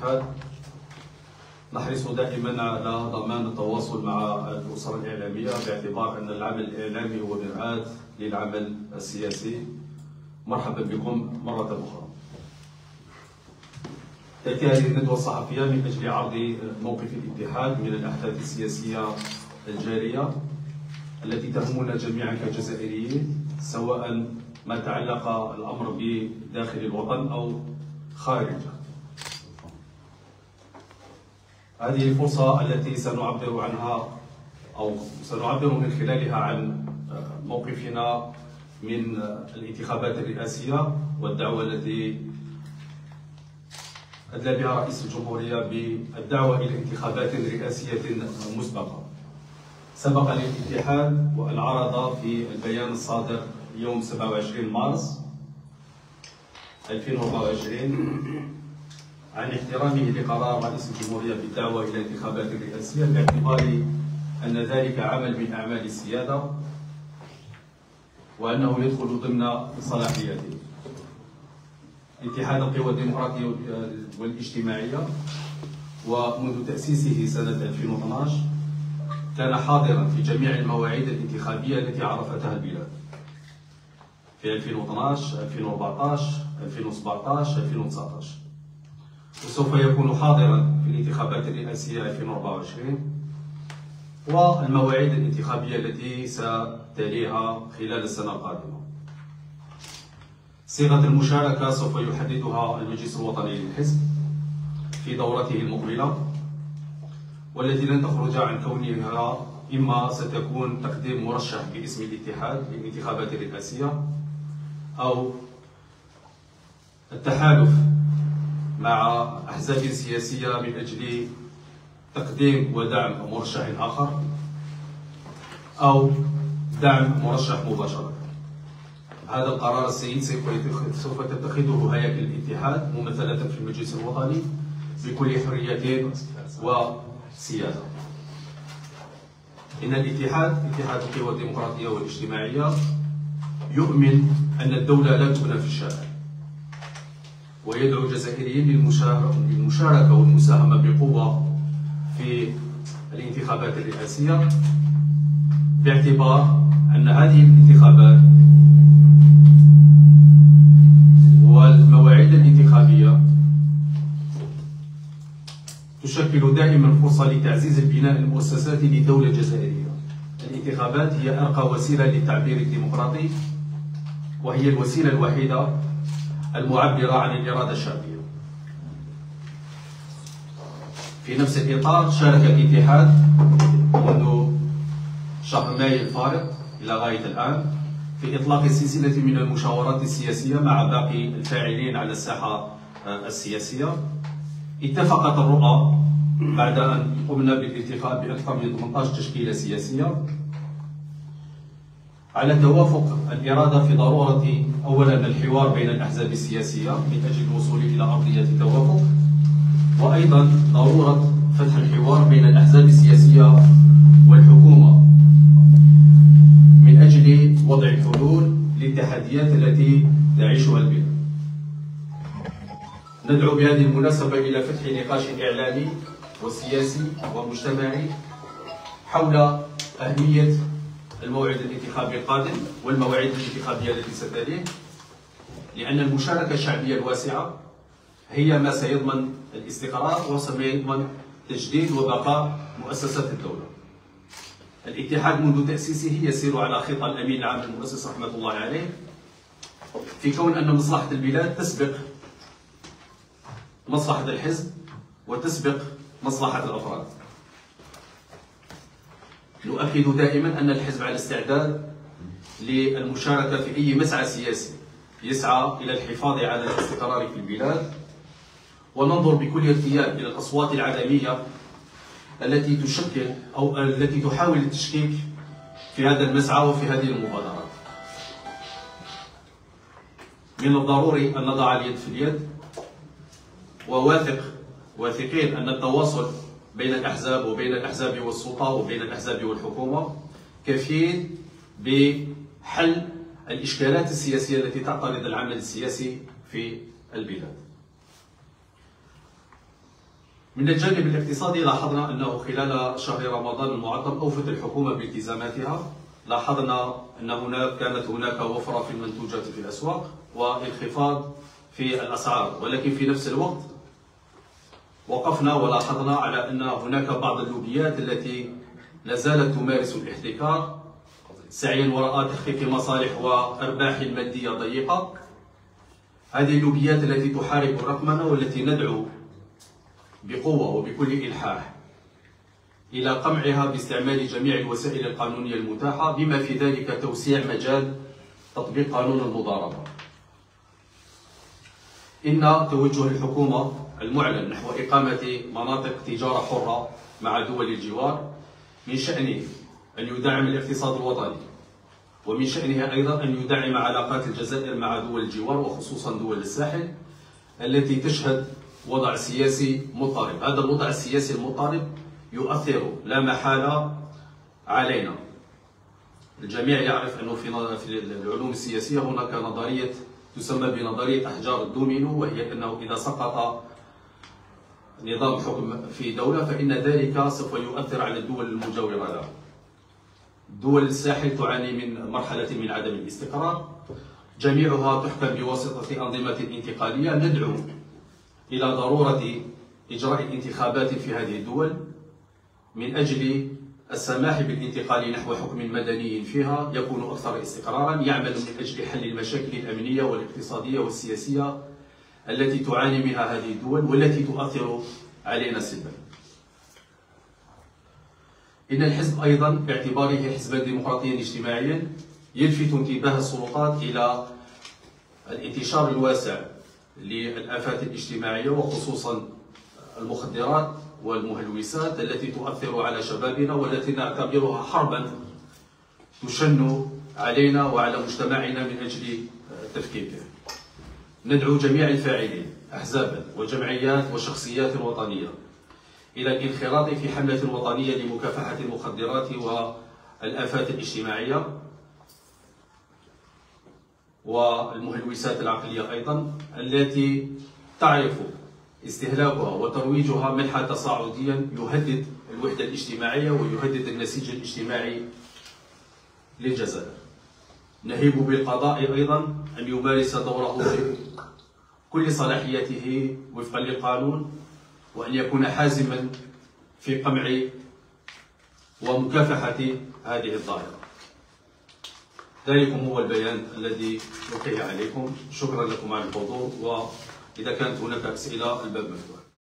الاتحاد نحرص دائما على ضمان التواصل مع الأسر الإعلامية، باعتبار أن العمل الإعلامي هو مرآة للعمل السياسي. مرحبا بكم مرة أخرى. تأتي هذه الندوة الصحفية من أجل عرض موقف الاتحاد من الأحداث السياسية الجارية التي تهمنا جميعا كجزائريين، سواء ما تعلق الأمر بداخل الوطن أو خارجه. هذه الفرصة التي سنعبر عنها أو سنعبر من خلالها عن موقفنا من الانتخابات الرئاسية والدعوة التي أدلى بها رئيس الجمهورية بالدعوة إلى انتخابات رئاسية مسبقة. سبق للاتحاد وأن عرض في البيان الصادر يوم 27 مارس 2024 عن احترامه لقرار رئيس الجمهورية بالدعوة إلى الانتخابات الرئاسية، باعتبار أن ذلك عمل من أعمال السيادة وأنه يدخل ضمن صلاحياته. اتحاد القوى الديمقراطية والاجتماعية ومنذ تأسيسه سنة 2012 كان حاضرا في جميع المواعيد الانتخابية التي عرفتها البلاد في 2012 2014 2017 2019، وسوف يكون حاضرا في الانتخابات الرئاسية 2024 والمواعيد الانتخابية التي ستليها خلال السنة القادمة. صيغة المشاركة سوف يحددها المجلس الوطني للحزب في دورته المقبلة، والتي لن تخرج عن كونها إما ستكون تقديم مرشح باسم الاتحاد للانتخابات الرئاسية، أو التحالف مع أحزاب سياسية من أجل تقديم ودعم مرشح آخر، أو دعم مرشح مباشرة. هذا القرار السيد سوف تتخذه هيئة الاتحاد ممثلة في المجلس الوطني بكل حرية وسيادة. إن الاتحاد، اتحاد القوى الديمقراطية والاجتماعية، يؤمن أن الدولة لا تبنى في الشارع، ويدعو الجزائريين للمشاركة والمساهمة بقوة في الانتخابات الرئاسية، باعتبار أن هذه الانتخابات والمواعيد الانتخابية تشكل دائما فرصة لتعزيز البناء المؤسساتي للدولة الجزائرية. الانتخابات هي أرقى وسيلة للتعبير الديمقراطي، وهي الوسيلة الوحيدة المعبرة عن الإرادة الشعبية. في نفس الإطار شارك الاتحاد منذ شهر مايو الفارط إلى غاية الآن في إطلاق سلسلة من المشاورات السياسية مع باقي الفاعلين على الساحة السياسية. اتفقت الرؤى بعد أن قمنا بالانتخاب بأكثر من 18 تشكيلة سياسية على توافق الإرادة في ضرورة أولا الحوار بين الأحزاب السياسية من أجل الوصول إلى أرضية التوافق، وأيضا ضرورة فتح الحوار بين الأحزاب السياسية والحكومة من أجل وضع حلول للتحديات التي تعيشها البلاد. ندعو بهذه المناسبة إلى فتح نقاش إعلامي وسياسي ومجتمعي حول أهمية الموعد الانتخابي القادم والمواعيد الانتخابية التي ستليه، لأن المشاركة الشعبية الواسعة هي ما سيضمن الاستقرار وما يضمن تجديد وبقاء مؤسسات الدولة. الاتحاد منذ تأسيسه يسير على خطى الأمين العام للمؤسسة رحمة الله عليه، في كون أن مصلحة البلاد تسبق مصلحة الحزب وتسبق مصلحة الأفراد. نؤكد دائما أن الحزب على استعداد للمشاركة في أي مسعى سياسي يسعى إلى الحفاظ على الاستقرار في البلاد، وننظر بكل ارتياب إلى الأصوات العدمية التي تشكل أو التي تحاول التشكيك في هذا المسعى وفي هذه المبادرات. من الضروري أن نضع اليد في اليد، واثقين أن التواصل بين الأحزاب وبين الأحزاب والسلطة وبين الأحزاب والحكومة كفيل بحل الإشكالات السياسية التي تعترض العمل السياسي في البلاد. من الجانب الاقتصادي لاحظنا أنه خلال شهر رمضان المعظم أوفت الحكومة بالتزاماتها. لاحظنا أن كانت هناك وفرة في المنتوجات في الأسواق وانخفاض في الأسعار، ولكن في نفس الوقت وقفنا ولاحظنا على أن هناك بعض اللوبيات التي لا زالت تمارس الاحتكار سعيا وراء تخفيف مصالح وأرباح مادية ضيقة. هذه اللوبيات التي تحارب الرقمنة والتي ندعو بقوة وبكل إلحاح إلى قمعها باستعمال جميع الوسائل القانونية المتاحة، بما في ذلك توسيع مجال تطبيق قانون المضاربة. إن توجه الحكومة المعلن نحو إقامة مناطق تجارة حرة مع دول الجوار من شأنه أن يدعم الاقتصاد الوطني، ومن شأنها أيضا أن يدعم علاقات الجزائر مع دول الجوار وخصوصا دول الساحل التي تشهد وضع سياسي مضطرب. هذا الوضع السياسي المضطرب يؤثر لا محالة علينا. الجميع يعرف أنه في العلوم السياسية هناك نظرية تسمى بنظرية أحجار الدومينو، وهي أنه إذا سقط نظام حكم في دولة فإن ذلك سوف يؤثر على الدول المجاورة لها. دول الساحل تعاني من مرحلة من عدم الاستقرار، جميعها تحكم بواسطة أنظمة انتقالية. ندعو إلى ضرورة إجراء انتخابات في هذه الدول من أجل السماح بالانتقال نحو حكم مدني فيها يكون أكثر استقرارا، يعمل من أجل حل المشاكل الأمنية والاقتصادية والسياسية التي تعاني منها هذه الدول والتي تؤثر علينا سلبا. إن الحزب أيضا باعتباره حزبا ديمقراطيا اجتماعيا يلفت انتباه السلطات إلى الانتشار الواسع للآفات الاجتماعية وخصوصا المخدرات والمهلوسات التي تؤثر على شبابنا والتي نعتبرها حربا تشن علينا وعلى مجتمعنا من أجل تفكيكه. ندعو جميع الفاعلين أحزابا وجمعيات وشخصيات وطنية إلى الانخراط في حملة وطنية لمكافحة المخدرات والآفات الاجتماعية والمهلوسات العقلية أيضا، التي تعرف استهلاكها وترويجها منحا تصاعديا يهدد الوحدة الاجتماعية ويهدد النسيج الاجتماعي للجزائر. نهيب بالقضاء أيضا أن يمارس دوره في كل صلاحياته وفقا للقانون، وأن يكون حازما في قمع ومكافحة هذه الظاهرة. ذلكم هو البيان الذي نلقيه عليكم. شكرا لكم على الحضور، وإذا كانت هناك أسئلة الباب مفتوح.